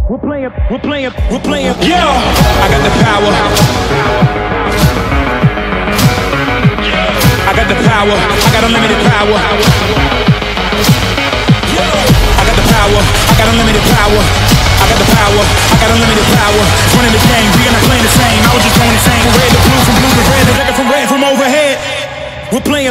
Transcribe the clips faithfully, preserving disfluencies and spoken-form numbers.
We're playing, we're playing, we're playing. Yeah, I got the power. I got the power. I got unlimited power. I got the power. I got unlimited power. I got the power. I got unlimited power. Running the game, we are not playing the same. I was just going insane. From red to blue, from blue to red, the record from red from overhead. We're playing.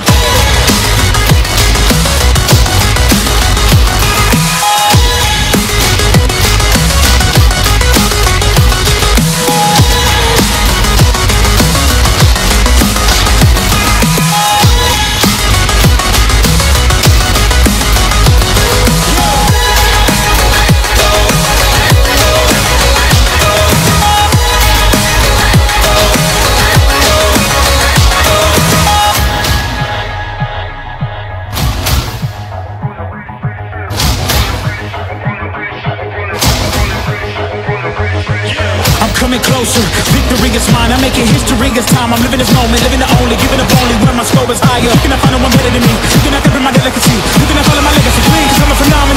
Coming closer, victory is mine. I'm making history, it's time. I'm living this moment, living the only, giving up only where my score is higher. You cannot find no one better than me. You cannot copy my delicacy. You cannot follow my legacy. Cause I'm a phenomenon.